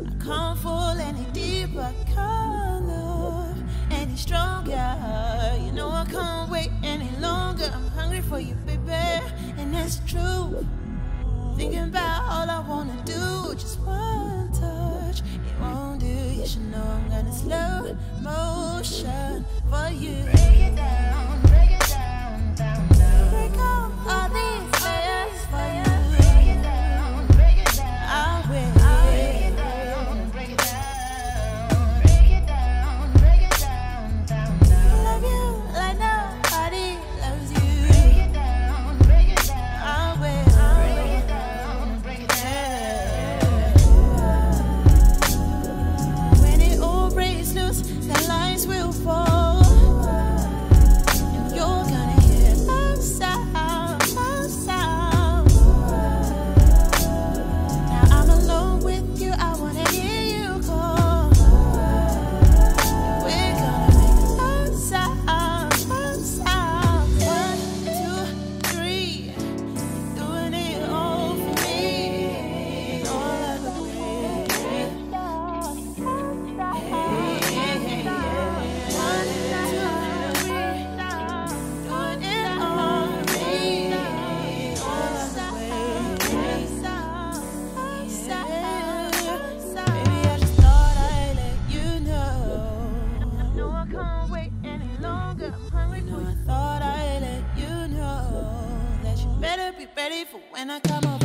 I can't fall any deeper, I can't love any stronger. You know I can't wait any longer. I'm hungry for you, baby, and that's true. Thinking about all I wanna do, just one touch, it won't do. You should know I'm gonna slow motion for you. Break it down, down, down. Break out all these layers for you. Break it down, I will. Break it down, break it down. Break it down, down, down. Love you like nobody loves you. Break it down, I will. The lines will fall, and you're gonna hear a sound, a sound. Now I'm alone with you, I wanna hear you call. We're gonna make a sound, a sound. 1, 2, 3, doing it all for me, all of the way. Ready for when I come over.